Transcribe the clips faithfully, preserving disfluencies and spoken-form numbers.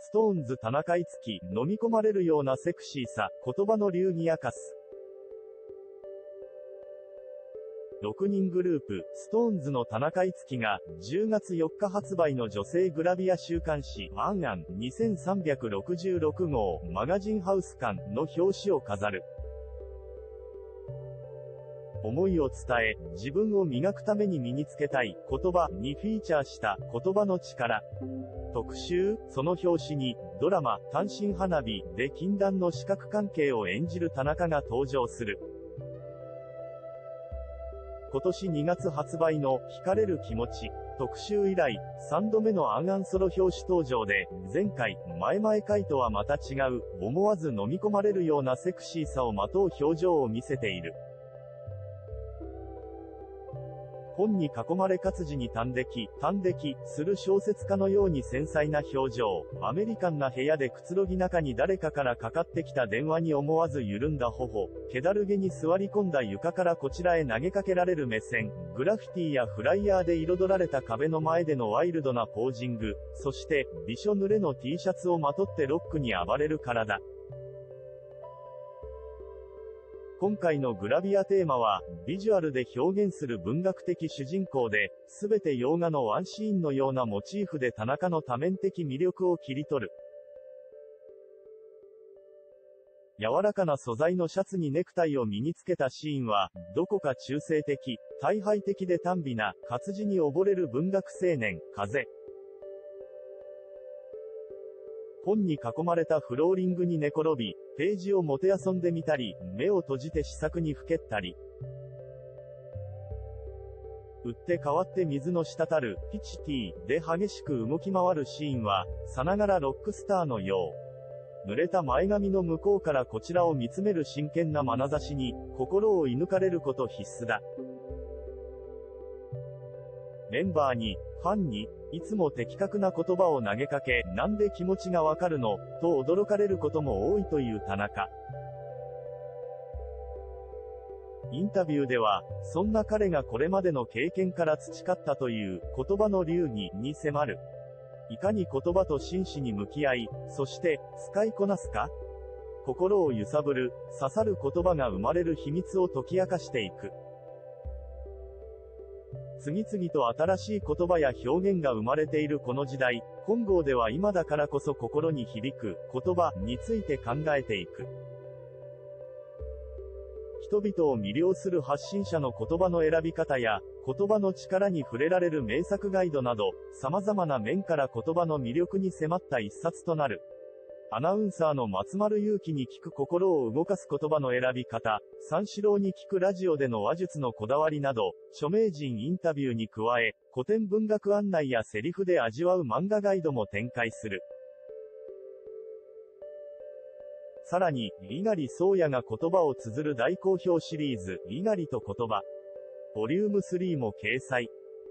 ストーンズ田中逸樹、飲み込まれるようなセクシーさ、言葉の流に明かす。ろくにんグループ、ストーンズの田中逸樹が、じゅうがつよっか発売の女性グラビア週刊誌、アンアンにせんさんびゃくろくじゅうろくごう、マガジンハウス刊の表紙を飾る。思いを伝え、自分を磨くために身につけたい言葉にフィーチャーした言葉の力。特集、その表紙に、ドラマ、単身花火で禁断の四角関係を演じる田中が登場する。今年にがつ発売の、惹かれる気持ち。特集以来、さんどめのアンアンソロ表紙登場で、前回、前々回とはまた違う、思わず飲み込まれるようなセクシーさをまとう表情を見せている。本に囲まれ活字に端的、端的、する小説家のように繊細な表情。アメリカンな部屋でくつろぎ中に誰かからかかってきた電話に思わず緩んだ頬。気だるげに座り込んだ床からこちらへ投げかけられる目線。グラフィティやフライヤーで彩られた壁の前でのワイルドなポージング。そして、びしょ濡れの T シャツをまとってロックに暴れる体。今回のグラビアテーマは、ビジュアルで表現する文学的主人公で、すべて洋画のワンシーンのようなモチーフで田中の多面的魅力を切り取る。柔らかな素材のシャツにネクタイを身につけたシーンは、どこか中性的、退廃的で短美な、活字に溺れる文学青年、風。本に囲まれたフローリングに寝転び、ページをもてあそんでみたり、目を閉じて試作にふけったり。打って変わって水の滴る、ピチティで激しく動き回るシーンは、さながらロックスターのよう。濡れた前髪の向こうからこちらを見つめる真剣な眼差しに、心を射抜かれること必須だ。メンバーに、ファンに、いつも的確な言葉を投げかけ、なんで気持ちがわかるの、と驚かれることも多いという田中。インタビューでは、そんな彼がこれまでの経験から培ったという言葉の流儀に迫る。いかに言葉と真摯に向き合い、そして使いこなすか？心を揺さぶる、刺さる言葉が生まれる秘密を解き明かしていく。次々と新しい言葉や表現が生まれているこの時代、本郷では今だからこそ心に響く言葉について考えていく。人々を魅了する発信者の言葉の選び方や、言葉の力に触れられる名作ガイドなど、様々な面から言葉の魅力に迫った一冊となる。アナウンサーの松丸裕樹に聞く心を動かす言葉の選び方、三四郎に聞くラジオでの話術のこだわりなど、著名人インタビューに加え、古典文学案内やセリフで味わう漫画ガイドも展開する。さらに、猪狩蒼弥が言葉を綴る大好評シリーズ、猪狩と言葉。ボリュームスリーも掲載。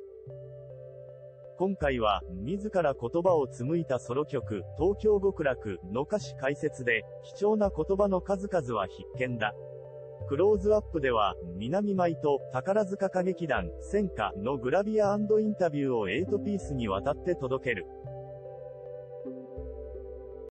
今回は、自ら言葉を紡いたソロ曲、東京極楽の歌詞解説で、貴重な言葉の数々は必見だ。クローズアップでは、南舞と宝塚歌劇団、戦歌のグラビア&インタビューをはちピースにわたって届ける。